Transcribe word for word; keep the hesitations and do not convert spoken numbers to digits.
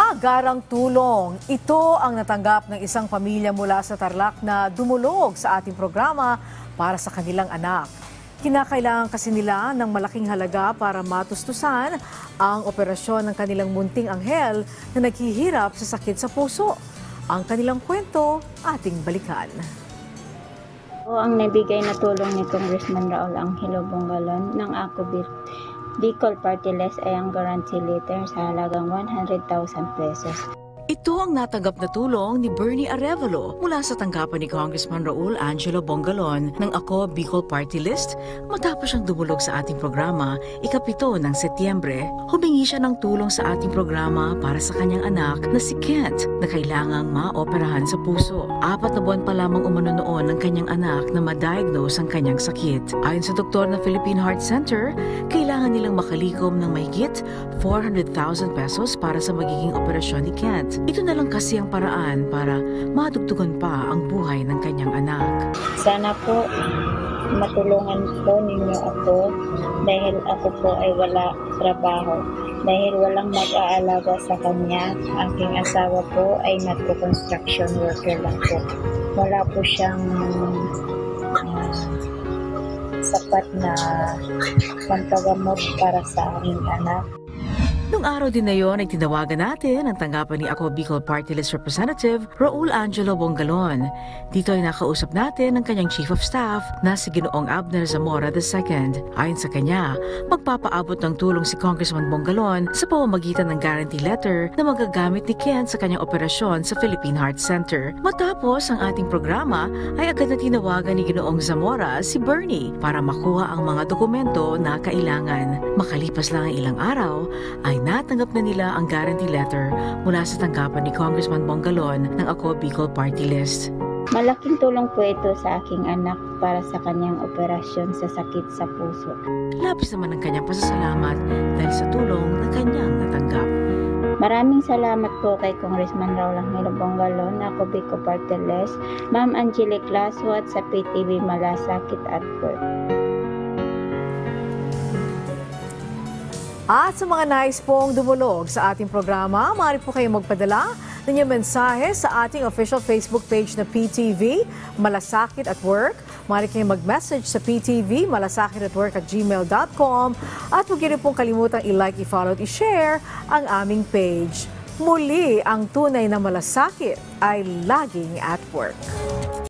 Agarang tulong. Ito ang natanggap ng isang pamilya mula sa Tarlac na dumulog sa ating programa para sa kanilang anak. Kinakailangan kasi nila ng malaking halaga para matustusan ang operasyon ng kanilang munting anghel na naghihirap sa sakit sa puso. Ang kanilang kwento, ating balikan. O ang nabigay na tulong ni Congressman Raul Angelo Bongalon ng Ako Bicol Party List ay ang guarantee letter sa halagang one hundred thousand pesos. Ito ang natanggap na tulong ni Bernie Arevalo mula sa tanggapan ni Congressman Raul Angelo Bongalon ng Ako Bicol Party List matapos siyang dumulog sa ating programa ikapito ng Setyembre. Humingi siya ng tulong sa ating programa para sa kanyang anak na si Kent na kailangang maoperahan sa puso. Apat na buwan pa lamang umano noon ng kanyang anak na ma-diagnose ang kanyang sakit. Ayon sa doktor ng Philippine Heart Center, kailangan nilang makalikom ng mahigit four hundred thousand pesos para sa magiging operasyon ni Kent. Ito na lang kasi ang paraan para madugtugan pa ang buhay ng kanyang anak. Sana po matulungan po ninyo ako dahil ako po ay wala trabaho. Dahil walang mag-aalaga sa kanya, aking asawa po ay nagko-construction worker lang po. Wala po siyang uh, sapat na pampagamot para sa aking anak. Noong araw din na yon ay tinawagan natin ang tanggapan ni Ako Bicol Party List Representative Raul Angelo Bongalon. Dito ay nakausap natin ang kanyang Chief of Staff na si Ginoong Abner Zamora the second. Ayon sa kanya, magpapaabot ng tulong si Congressman Bongalon sa pamamagitan ng guarantee letter na magagamit ni Kent sa kanyang operasyon sa Philippine Heart Center. Matapos ang ating programa ay agad na tinawagan ni Ginoong Zamora si Bernie para makuha ang mga dokumento na kailangan. Makalipas lang ang ilang araw ay natanggap na nila ang guarantee letter mula sa tanggapan ni Congressman Bongalon ng Ako Bicol Party List. Malaking tulong po ito sa aking anak para sa kanyang operasyon sa sakit sa puso. Labis naman ang kanyang pasasalamat dahil sa tulong na kanyang natanggap. Maraming salamat po kay Congressman Raul Angelo Bongalon, Ako Bicol Party List, Ma'am Angelique Lasso at sa P T V Malasakit at Work. At sa mga nais pong dumulog sa ating programa, maaari po kayong magpadala ng inyong mensahe sa ating official Facebook page na P T V, Malasakit at Work. Maaari kayong mag-message sa P T V, malasakit at work at gmail dot com. At huwag niyo rin pong kalimutang i-like, i-follow at i-share ang aming page. Muli, ang tunay na malasakit ay laging at work.